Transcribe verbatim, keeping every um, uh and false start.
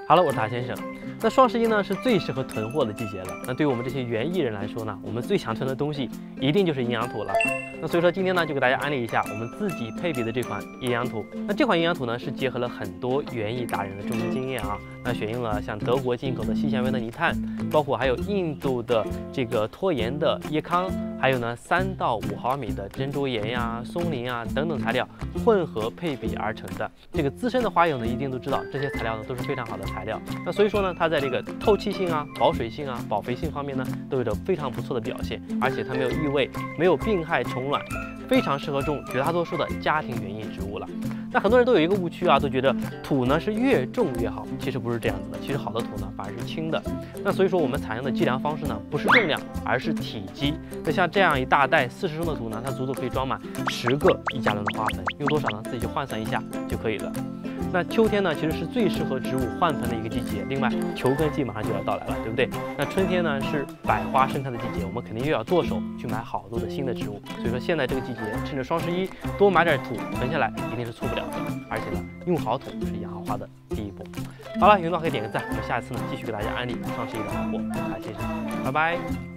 哈喽，我是塔先生。那双十一呢是最适合囤货的季节了。那对于我们这些园艺人来说呢，我们最想囤的东西一定就是营养土了。那所以说今天呢就给大家安利一下我们自己配比的这款营养土。那这款营养土呢是结合了很多园艺达人的种植经验啊，那选用了像德国进口的细纤维的泥炭，包括还有印度的这个拖延的椰糠，还有呢三到五毫米的珍珠岩呀、松林啊等等材料混合配比而成的。这个资深的花友呢一定都知道，这些材料呢都是非常好的材料。那所以说呢，它在这个透气性啊、保水性啊、保肥性方面呢，都有着非常不错的表现，而且它没有异味，没有病害虫卵，非常适合种绝大多数的家庭园艺植物了。那很多人都有一个误区啊，都觉得土呢是越重越好，其实不是这样子的。其实好的土呢反而是轻的。那所以说我们采用的计量方式呢，不是重量，而是体积。那像这样一大袋四十升的土呢，它足足可以装满十个一加仑的花盆，用多少呢？自己去换算一下就可以了。那秋天呢，其实是最适合植物换盆的一个季节。另外，球根季马上就要到来了，对不对？那春天呢是百花盛开的季节，我们肯定又要剁手去买好多的新的植物。所以说，现在这个季节，趁着双十一多买点土囤下来，一定是错不了的。而且呢，用好土是养好花的第一步。好了，有的话可以点个赞，我们下一次呢继续给大家安利双十一的好货。卡先生，拜拜。